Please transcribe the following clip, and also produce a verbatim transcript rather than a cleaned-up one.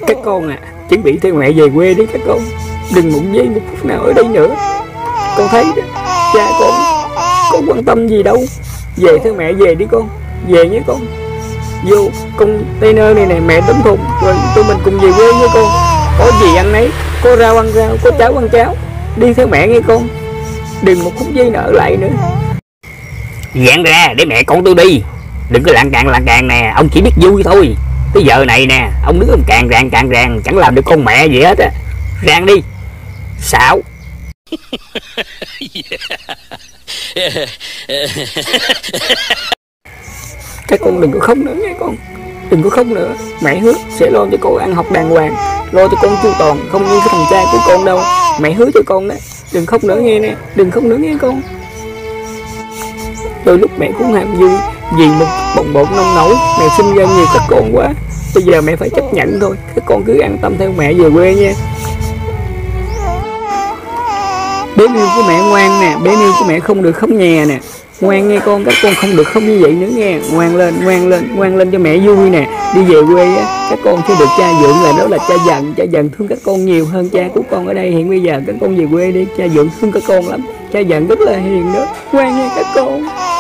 Các con à, chuẩn bị theo mẹ về quê đi các con. Đừng mụng giây một phút nào ở đây nữa. Con thấy đó, cha con con quan tâm gì đâu. Về theo mẹ về đi con. Về nhé con. Vô container này nè, mẹ đóng thùng rồi tụi mình cùng về quê nha con. Có gì ăn nấy, có rau ăn rau, có cháo ăn cháo. Đi theo mẹ nghe con. Đừng một phút giây nào ở lại nữa. Dán ra để mẹ con tôi đi. Đừng có lạng cạn lạng cạn nè. Ông chỉ biết vui thôi. Cái giờ này nè, ông đứng ông càn ràng càn ràng chẳng làm được con mẹ gì hết á. Rang đi. Xạo. Các con đừng có khóc nữa nghe con. Đừng có khóc nữa. Mẹ hứa sẽ lo cho con ăn học đàng hoàng, lo cho con chu toàn, không như cái thằng cha của con đâu. Mẹ hứa cho con đó. Đừng khóc nữa nghe nè. Đừng khóc nữa nghe con. Đôi lúc mẹ cũng ham vui vì một bồng bột nông nổi. Mẹ sinh ra nhiều các con quá. Bây giờ mẹ phải chấp nhận thôi. Các con cứ an tâm theo mẹ về quê nha. Bé Miu của mẹ ngoan nè. Bé Miu của mẹ không được khóc nhè nè. Ngoan nghe con. Các con không được khóc như vậy nữa nghe. Ngoan lên, ngoan lên, ngoan lên cho mẹ vui nè. Đi về quê á, các con sẽ được cha Dượng là đó là cha Dần. Cha Dần thương các con nhiều hơn cha của con ở đây hiện bây giờ. Các con về quê đi. Cha Dượng thương các con lắm. Cha Dần rất là hiền đó. Ngoan nha các con.